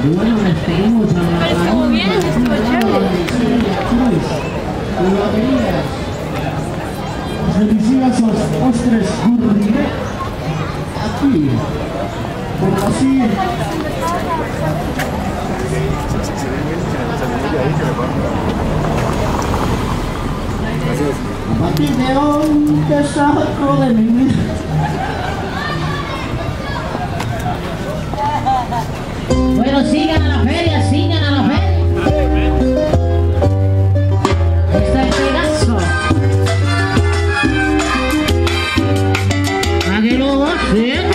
Bueno, nos tenemos a la estuvo bien, estuvo chévere. Deliciosos postres gourmet aquí por Brasil. Mati, ¿de dónde saco de mi vida? Bueno, sigan a la feria, sigan a la feria. Está el Pegaso. ¿A que lo hacen?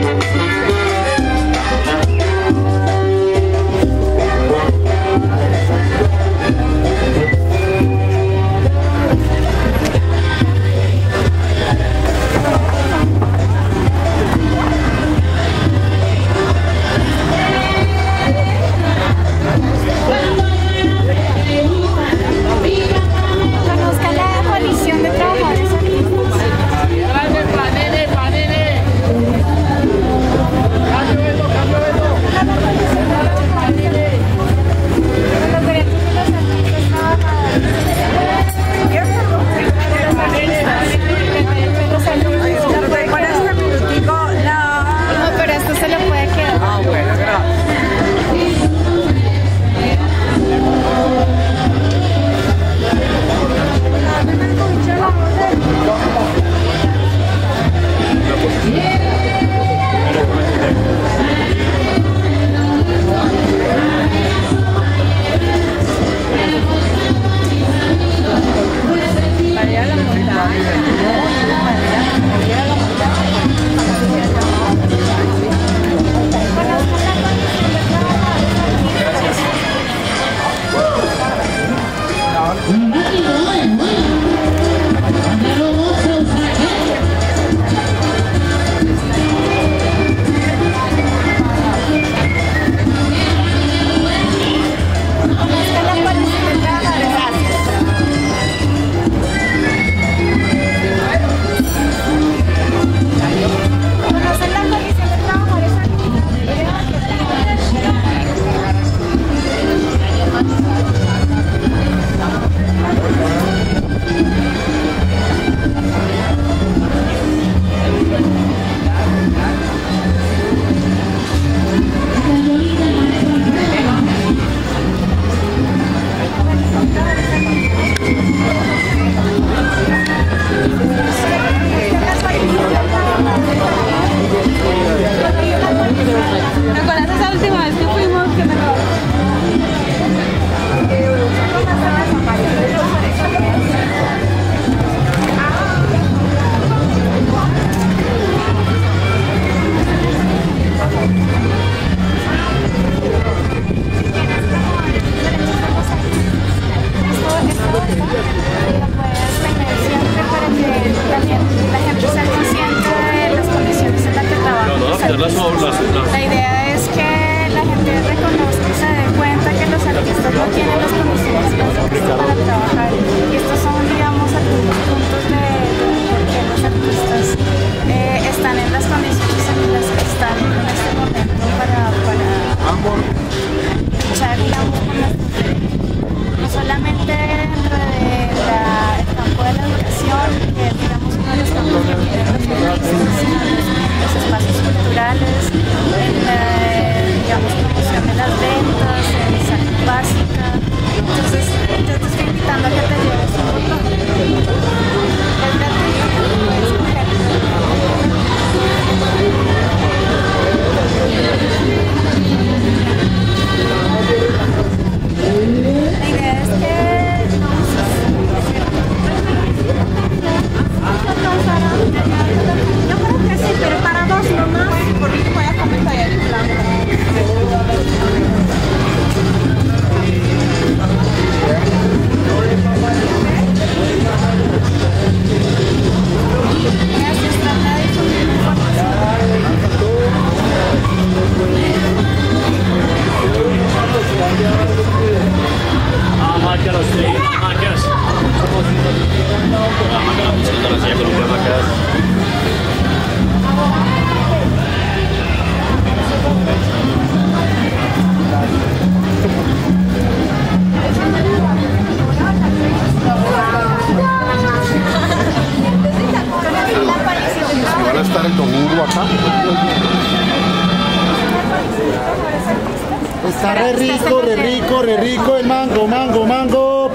La idea es que la gente reconozca y se dé cuenta que los artistas no tienen las condiciones básicas para trabajar. Y estos son, digamos, algunos puntos de por qué los artistas están en las condiciones en las que están en este momento para luchar, digamos, con las mujeres. No solamente dentro del campo de la educación, que es, digamos, uno de los campos que tienen los artistas, sino en los espacios culturales, en la Acá. Está re rico el mango, mango.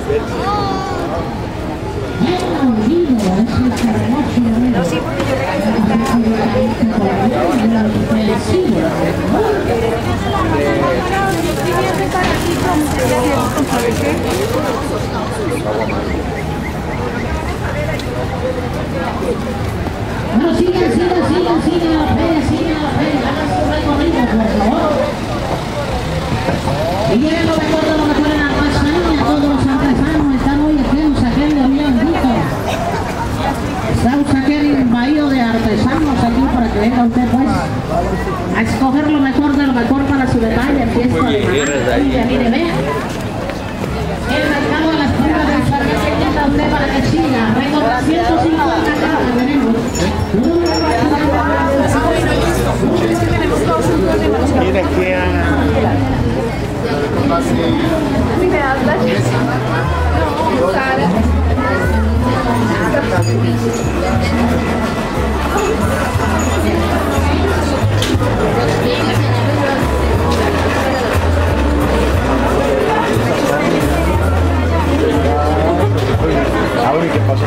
No, sí, porque yo No, sigan a la feria, hagan su recorrido, por favor. Y lleven los recuerdos de lo mejor en la artesanía, todos los artesanos están hoy aquí en Usaquén de Río Bendito. Está Usaquén invadido de artesanos aquí para que venga usted pues a escoger lo mejor de lo mejor para su detalle, fiesta de Navidad. Mire, vea. El mercado de las pruebas de Usaquén se invita a usted para que siga. Vengo 350 cada tenemos. Mira que me hablas. No, Sara. ahora ¿y qué pasó?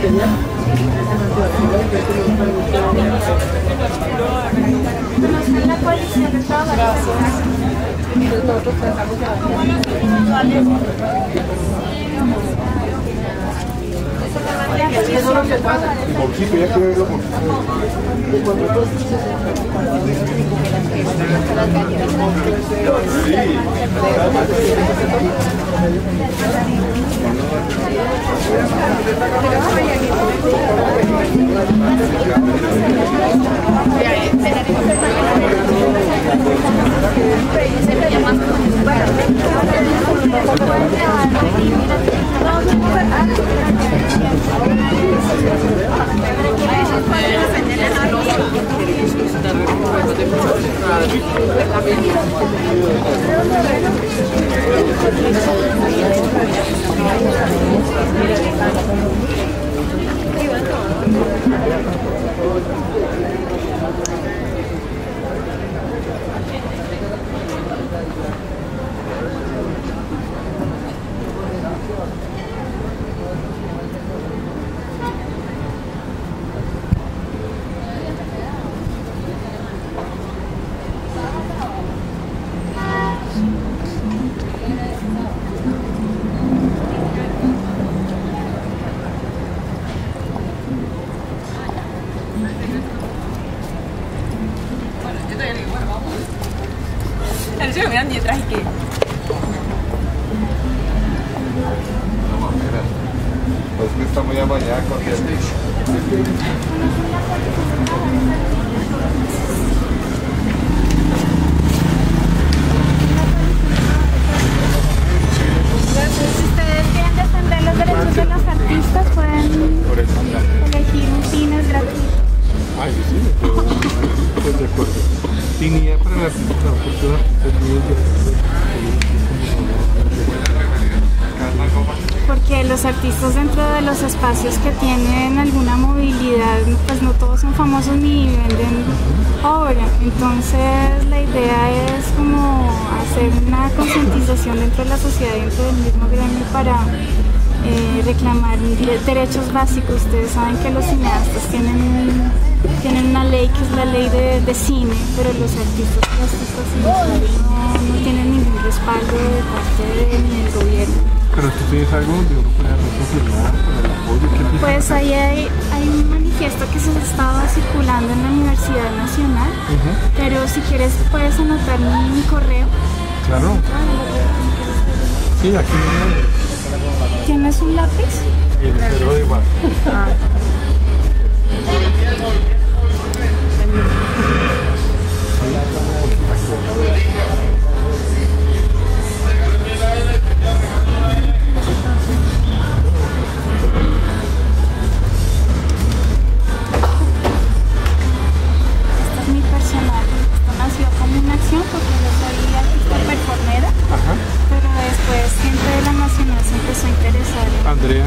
Conozcan la coalición de trabajadores. Poquito, ya quiero verlo Yo me miran detrás y que... Es que está muy amañada con Si ustedes quieren defender los derechos de los artistas, pueden elegir un cine gratuito. Ay, sí, pues de acuerdo. Dignidad para el artista, porque los Porque los artistas dentro de los espacios que tienen alguna movilidad, pues no todos son famosos ni venden obra. Entonces la idea es como hacer una concientización dentro de la sociedad, dentro del mismo gremio para reclamar derechos básicos. Ustedes saben que los cineastas tienen una ley que es la ley de cine, pero los artistas plásticos no tienen ningún respaldo de parte ni del gobierno. Pero tú tienes algo donde uno puede confirmar con el apoyo. Pues ahí hay un manifiesto que se estaba circulando en la Universidad Nacional, pero si quieres puedes anotar mi correo. Claro. Sí, aquí. ¿Tienes un lápiz? El cero de igual. Este es mi personal. Esto nació como una acción porque yo soy artista performera, pero después gente de la Nacional se empezó a interesar en Andrea.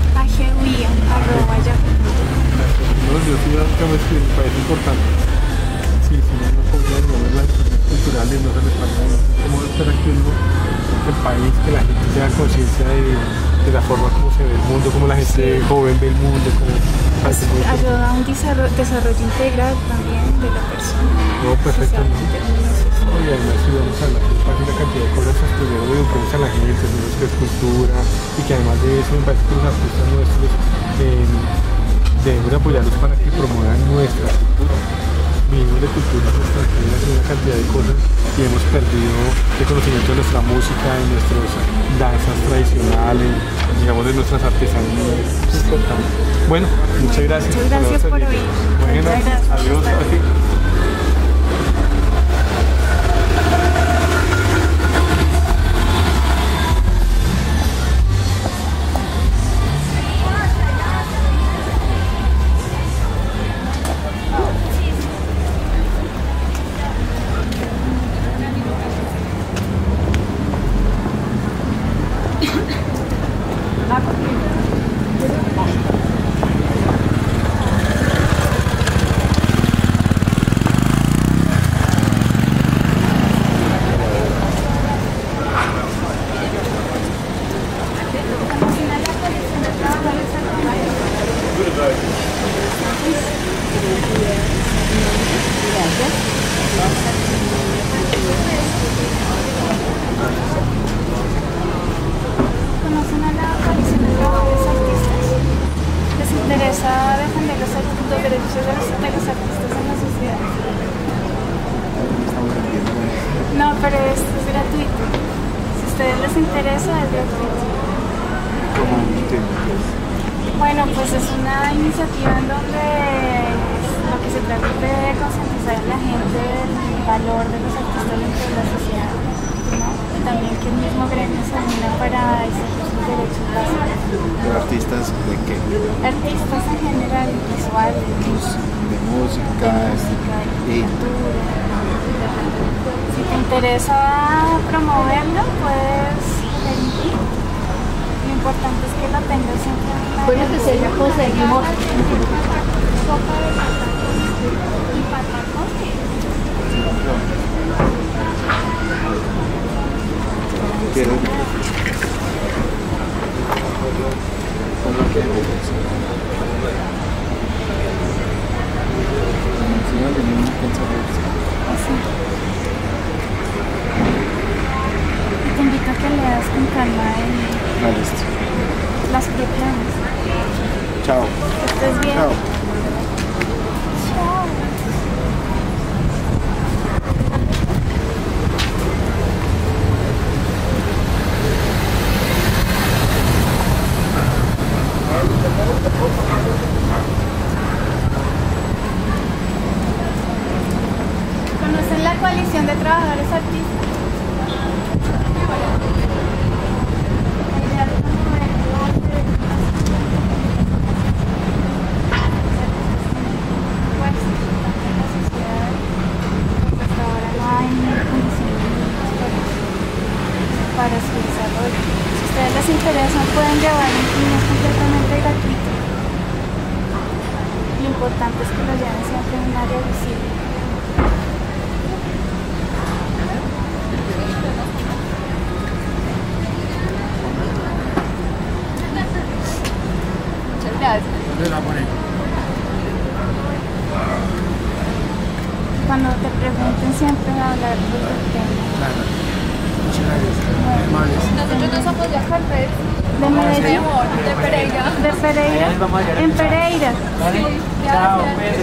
aguia@yahoo.com. No, yo sí, que me parece importante. Sí, si no podían mover las expresiones culturales, no se les pasa cómo estar aquí el país, que la gente tenga conciencia de la forma como se ve el mundo, como la gente joven ve el mundo, como ayuda a un desarrollo integral también de la persona. No, perfectamente. Y además si vamos a hablar de una cantidad de cosas, primero eduquemos a la gente, de nuestra cultura, y que además de eso me parece que los artistas nuestros debemos apoyarlos para que promuevan nuestra cultura. Vivimos de culturas extranjeras y una cantidad de cosas y hemos perdido el conocimiento de nuestra música, de nuestras danzas tradicionales, digamos de nuestras artesanías. Es importante. Bueno, muchas gracias. Muchas gracias por oír. Bueno, adiós. ¿Cómo entiendes? Bueno, pues es una iniciativa en donde lo que se trata es de concientizar a la gente del valor de los artistas dentro de la sociedad, ¿no? Y también que el mismo gremio se una para exigir sus derechos básicos. ¿De artistas de qué? Artistas en general, visuales, De música, y pintura. Si te interesa promoverlo, puedes permitir. Lo importante es que la tengas siempre en la Bueno, que se conseguimos. sopa de patacón y patacón. ¿Quieres? Y te invito a que leas con calma Listo. las propiedades. Chao. Que estés bien. Chao. Chao. ¿Conocen la coalición de trabajadores artistas? La idea de promover el derechos pues, en la sociedad, pues hasta ahora no hay condiciones para su desarrollo. Si a ustedes les interesa, pueden llevar un fin completamente gratuito. Lo importante es que lo lleven siempre en un área visible. Cuando te pregunten siempre hablar del tema. Nosotros no somos de acá, pero De Medellín. de Pereira. De Pereira. En Pereira. Chao,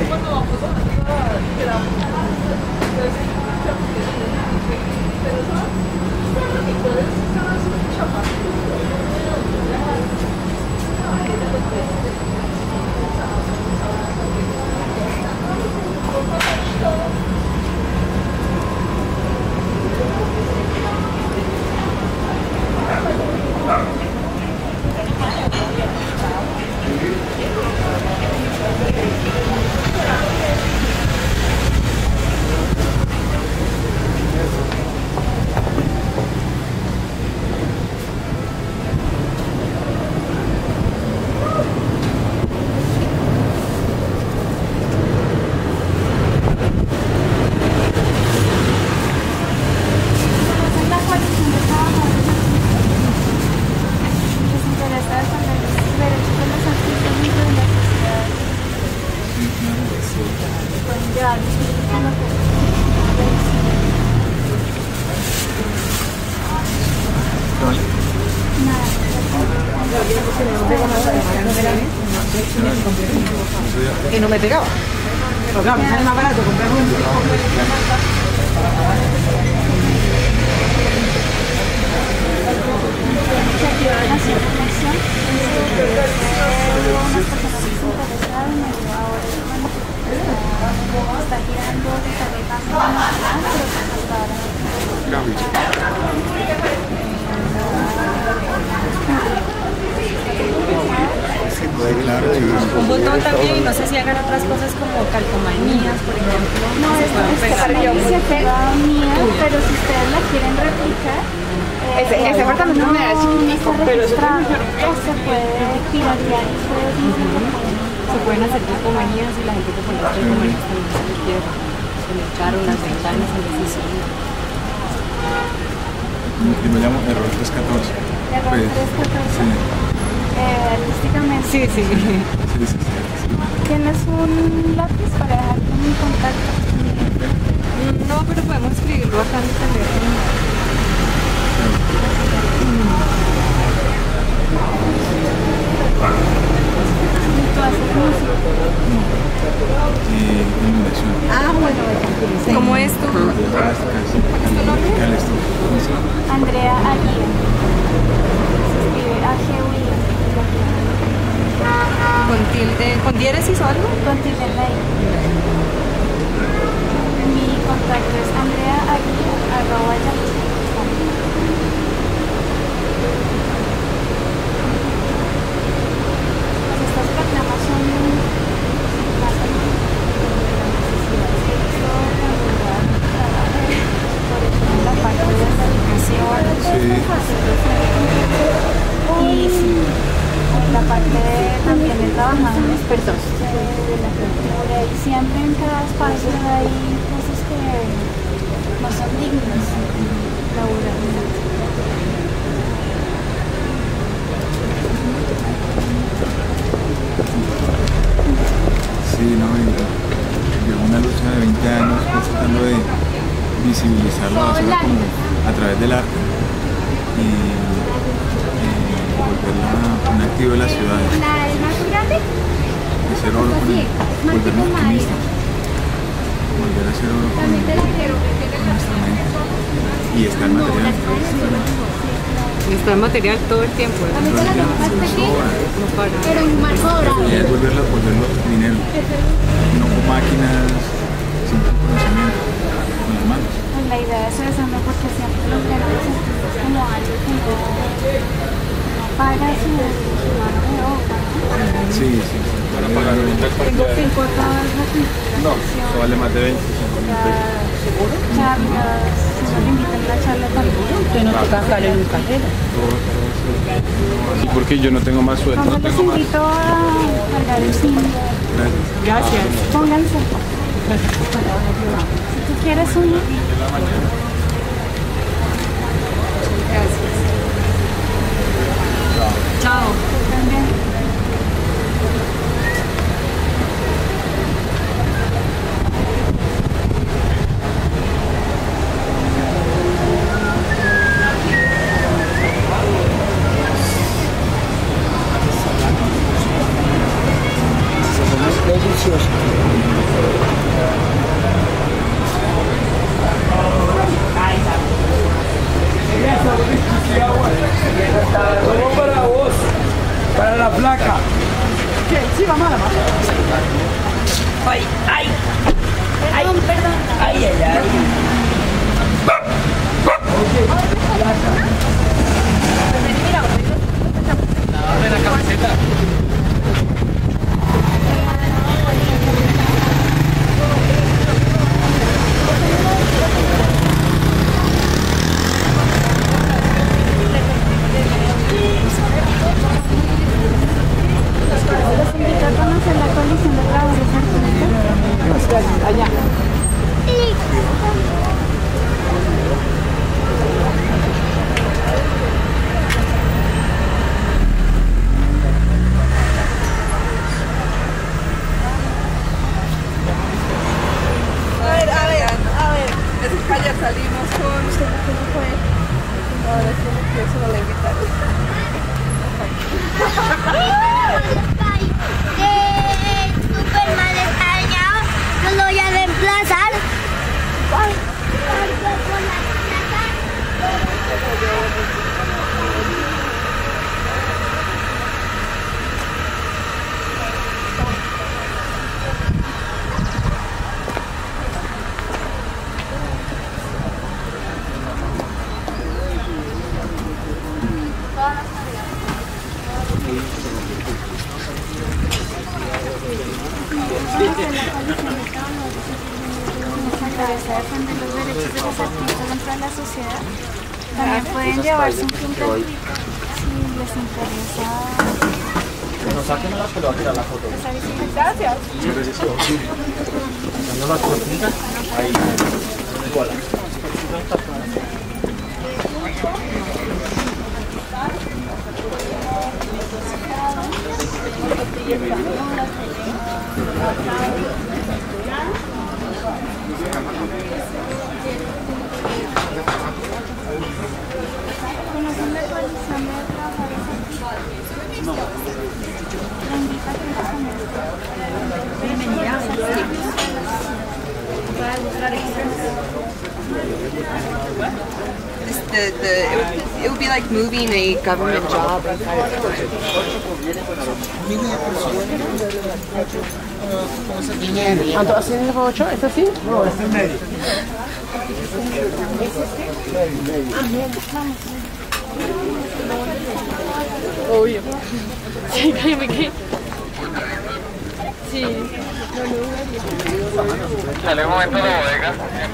Y no me pegaba. Pero claro, me sale más barato comprar un Está girando, está dejando pero hasta ahora Sí, claro, Un botón también, y no sé si hagan otras cosas como calcomanías, por ejemplo. No, se pueden pegar. es una iniciativa mía, pero si ustedes la quieren replicar, ese apartamento me da chiquitico, pero eso se puede piratear y ustedes mismos lo pueden. Se pueden hacer calcomanías y la gente que pone las calcomanías también se le quiere conectar unas ventanas en la oficina. Yo me llamo Error 314. Error 314. Artísticamente. Sí, sí. Sí. ¿Tienes un lápiz para dejar mi contacto? No, pero podemos escribirlo acá en el teléfono. ¿Tú haces música? Iluminación. Ah, bueno, ¿cómo es tu? ¿Tu nombre? Andrea Aguirre. Gutierrez hizo algo? Con tilde en la I. Mi contacto es andrea@yahoo.com. Pues estas programas son más de la necesidad de sexo, por ejemplo, la parte de la educación, y sí, la parte también de trabajar en expertos de la cultura, y siempre en cada espacio hay cosas que no son dignas laboralmente. Sí, no, llevo una lucha de 20 años pues, tratando de visibilizar la basura como a través del arte y volverla un activo de las ciudades. De ser oro volvernos optimistas, volver a ser oro con nuestra mente y estar material. Está en material todo el tiempo. No para. Pero en Y es volverlo dinero, no con máquinas, sino con conocimiento, con las manos. Pues la idea es esa, ¿no? Porque siempre lo que nos sentimos como algo que no paga su mano de obra, ¿no? Sí, sí. Van a pagar ahorita Tengo que encontrar la No, eso vale más de 25 mil pesos. charlas, si no le invitan a una charla también. Usted no toca sacarle un cajero. Sí, porque yo no tengo más sueldo. Entonces les invito a cargar el cine. Gracias. Pónganse. Si tú quieres uno. Chao. También. Todo para vos, para la placa. ¿Qué? Sí, vamos a la mano. Ay, ay. Perdón, perdón. Ay, ay, ay. Dame la camiseta. Los invito a conocer la colección de trabajos artísticos. Allá. A ver, es que ayer salimos con usted, ¿cómo fue? Ahora sí me quiero solo la invitar. Súper mal extrañado, no lo voy a reemplazar. Nos interesa defender los derechos de los artistas dentro de la sociedad. También pueden llevarse un punto crítico si les interesa. No saquen las que lo va a tirar la foto. Esa visibilidad. Gracias. Sacando las cortinas. Ahí. Igual. ¿Conocen la coalición de trabajadores artísticos? No. La invito a que la conozcan. Bienvenida. Para buscar it would be like moving a government job. ¿Cuánto hacen el 8? ¿Es así? No, este es medio. Obvio. Sí, cállame que. Sí. Dale un momento a la bodega.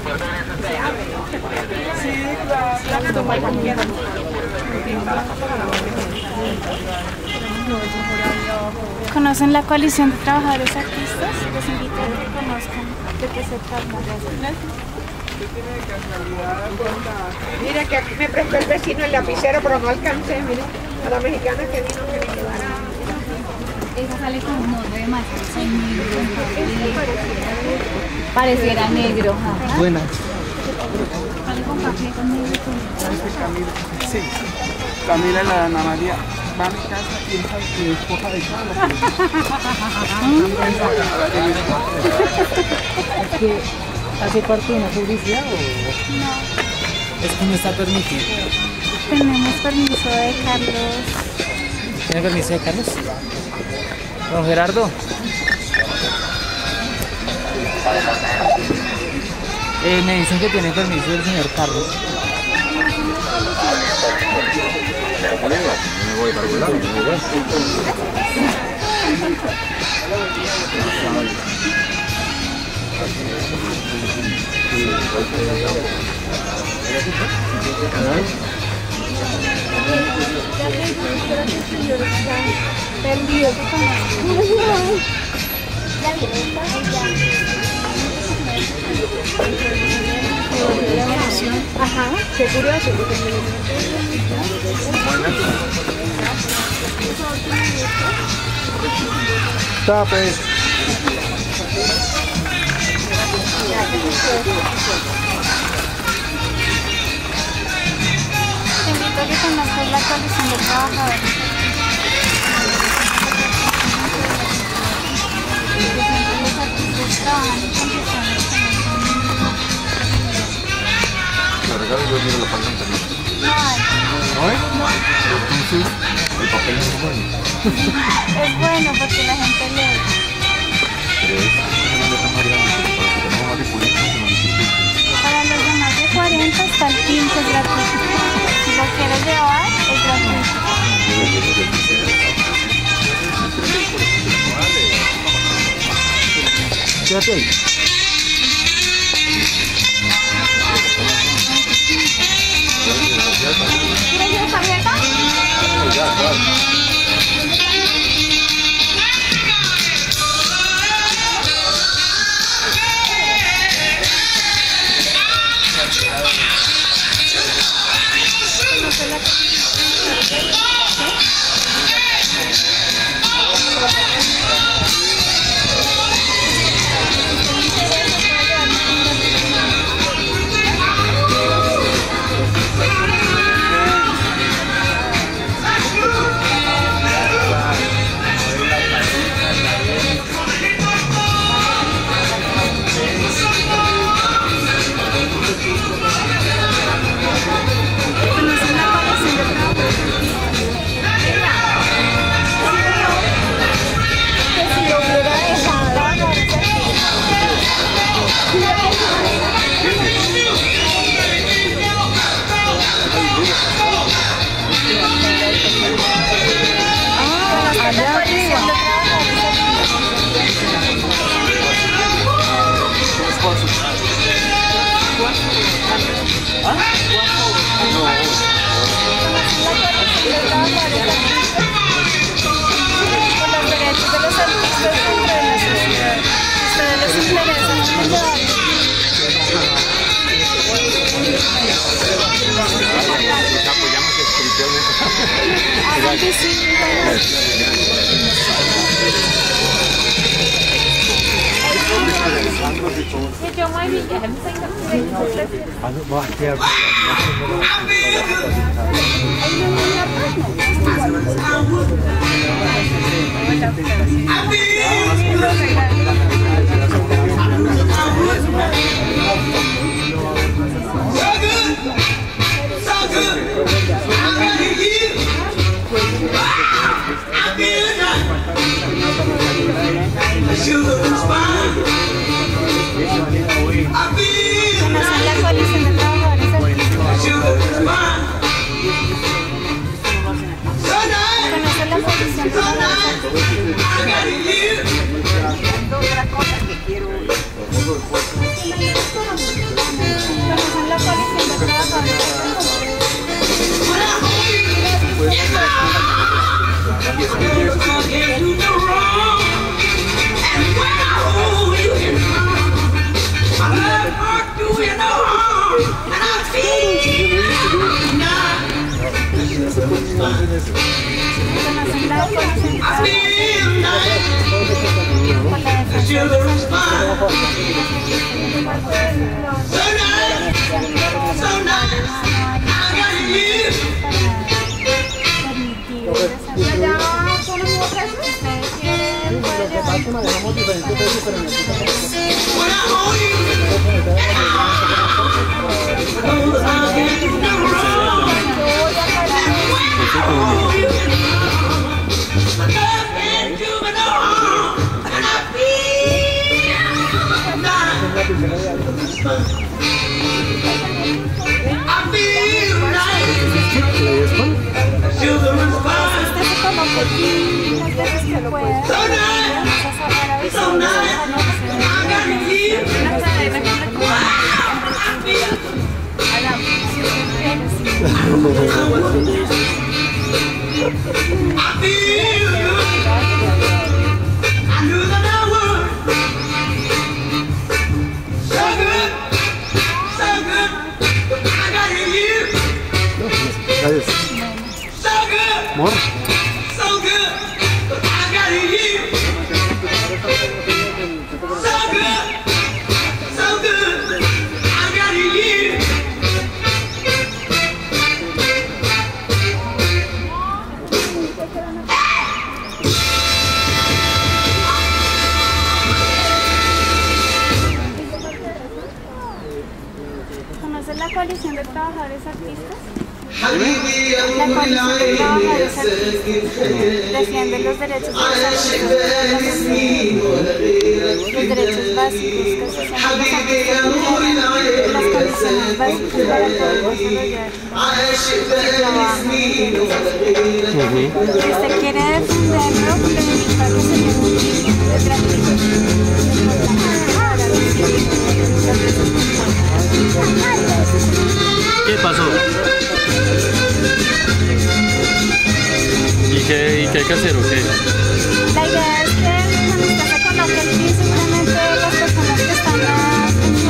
¿Conocen la coalición de trabajadores artistas? Les invito a que conozcan de qué se trata. Mira que aquí me prestó el vecino el lapicero, pero no alcancé, mire, a la mexicana que vino que me quedara. Esa sale con un modo de macho, pareciera negro. Ajá. Buenas. Sale con café, con negro. Sí. Camila, la Ana María, va a mi casa y esa es mi esposa de casa. Es que hace parte de una publicidad o No, es que no está permitido. tenemos permiso de Carlos. ¿Tiene permiso de Carlos? Don Gerardo. Me dicen que tiene permiso del señor Carlos. Me voy para algún lado, me voy. Ajá, qué curioso. Tape. Te invito a que conozcas la coalición de trabajadores. Los artistas trabajan en condiciones que no son. La regalo y yo miro la página también. No hay. ¿No es? Entonces, el papel no es bueno. Es bueno porque la gente lee. Pero es una letra más grande, para que tenemos más de 40 que nos dificulta. Para los de más de 40 está el 15 gratuito. Si lo quieres llevar, es gratuito. Quédate ahí. ¿Quieres ir a tarjeta? Ya, claro. la coalición de trabajadores artísticos. ¿Conocen la coalición de trabajadores manejamos diferentes precios, pero Amor. ¿Conoces la coalición de trabajadores artistas? La coalición de trabajadores artísticos defiende los derechos de los artistas, los derechos básicos que se llaman los artistas culturales, las condiciones básicas para poder desarrollar su trabajo. Si usted quiere defenderlo, le invito a que se lleve un kit de gratificación ¿Qué pasó? ¿Y qué hay que hacer o qué? La idea es que cuando usted se coloque el kit, seguramente las personas que están en su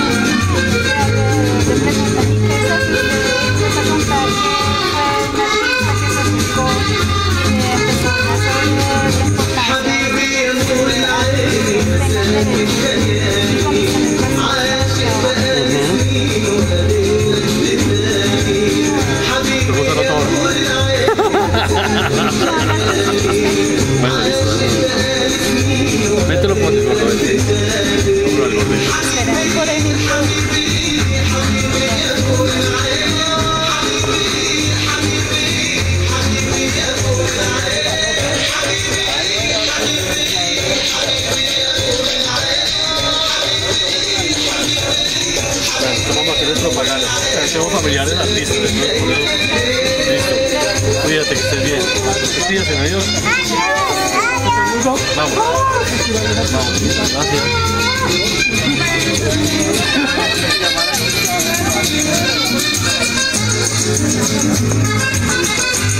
le preguntan y qué es así, usted empieza a contar que fue una artista que se acercó y empezó a hablar sobre la importancia de que tengan derechos y condiciones Bueno, listo. Mételo por el gordo. Vamos a hacer esto propaganda. Somos familiares artistas. Listo. Cuídate, que estés bien. Cuídate, adiós. Vamos. Gracias.